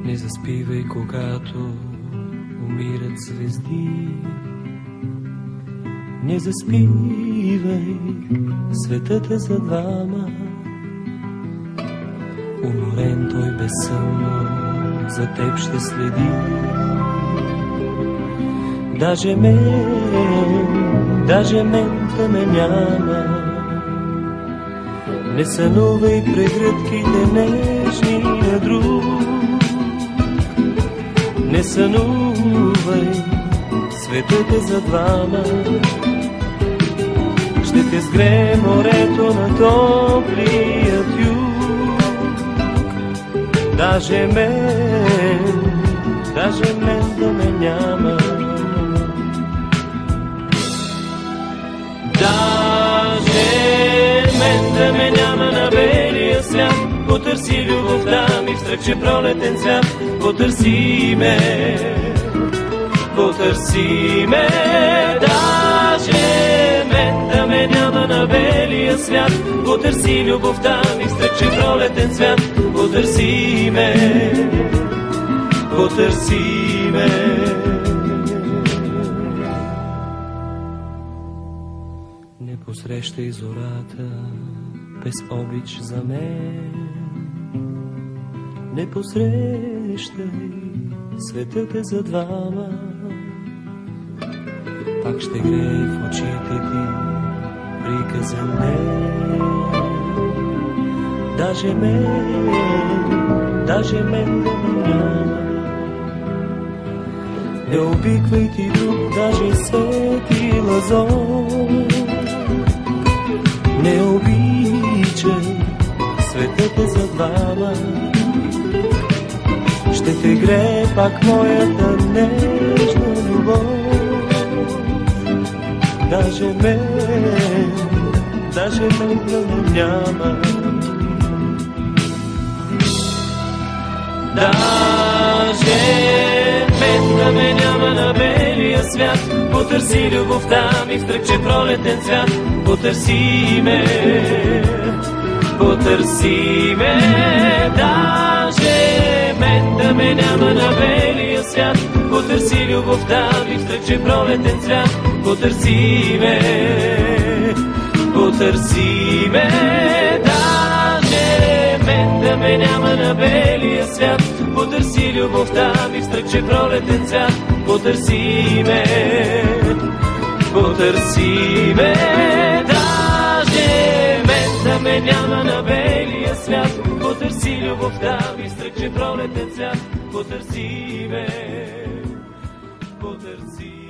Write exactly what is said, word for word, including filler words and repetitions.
Не заспивай, когато умират звезди. Не заспивай, светът е за двама. Уморен той безсънно за теб ще следи. Даже мен, даже мен да ме няма. Не сънувай прегръдките нежни на друг. Не сънувай, светът е за двама. Ще те сгрее морето на топлият юг. Даже мен, даже мен да ме няма. Даже мен да ме няма на белия свят. Потърси любовта ми в стръкче пролетен цвят. Потърси ме, потърси ме. Даже мен да ме няма на белия свят. Потърси любовта ми в стръкче пролетен цвят. Потърси ме, потърси ме. Не посрещай зората без обич за мен. Не посрещай, светът е за двама. Пак ще грее в очите ти приказен ден. Даже мен, даже мен да ме няма. Не обиквай ти друг, даже свети лазон. Не обичай, светът е за двама. Ще те грее пак моята нежна любов. Даже мен, даже мен да ме няма. Даже мен да ме няма на белия свят. Потърси любовта ми в стръкче пролетен цвят. Потърси ме, потърси ме. Даже мен да ме няма на белия свят. Потърси любовта ми в стръкче пролетен цвят. Потърси ме, потърси ме. Даже мен да ме няма на белия свят. Потърси любовта ми в стръкче пролетен цвят. Потърси ме, потърси ме. Даже мен да ме няма на белия свят. Потърси любовта ми в стръкче пролетен цвят. Потърси ме, потърси